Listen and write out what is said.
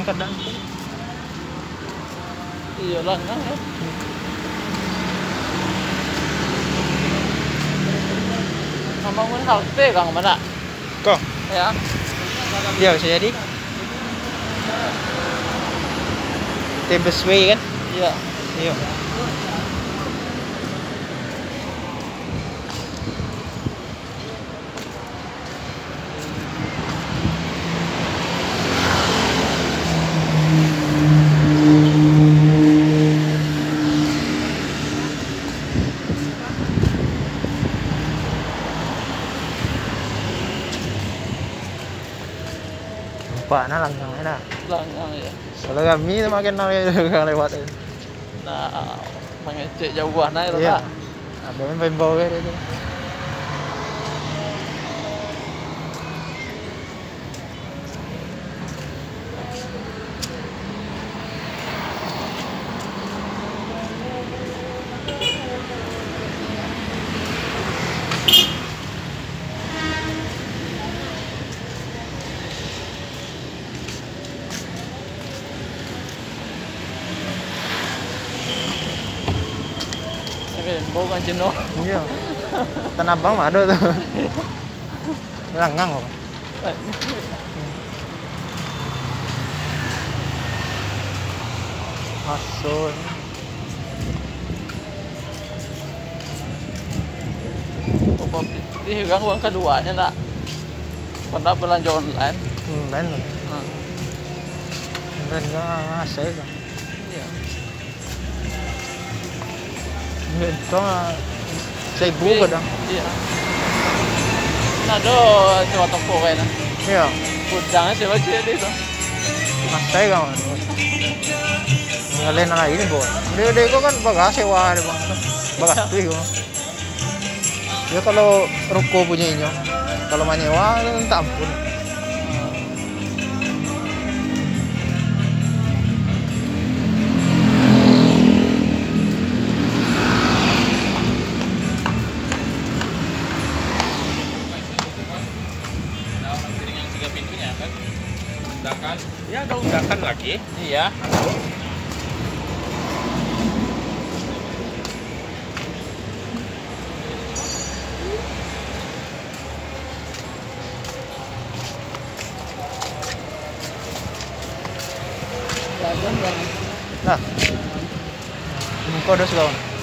kadang. Iya lang ya. Membangun halte Kang mana? Kok? Ya. Iya bisa jadi. Tim busway kan? Iya. Iya. Pak, nah langgang dah. Langgang ya. Kalau kami makin lewat. Nah, mengecek jauhan aja Iya. lah. Ada main bau kayak gitu. Bukan jenuh. Iya. Tanah Abang mah ada tuh. Langgang kok. Masuk. Di gangguan keduanya nak pernah belanja online. Lain loh. Lain nggak asal kan. Iya. Itu seribu kadang. Iya. Nah do coba toko kayaknya. Iya. Udangnya sih baca itu. Asal kan. Ngalain anak ini boh. Dia itu kan bagas sewa deh bang. Bagas tuh itu. Dia kalau ruko punya ini, kalau menyewa minta ampun. Undakan? Ya ada undakan lagi. Iya. Nah, muka udah sekarang.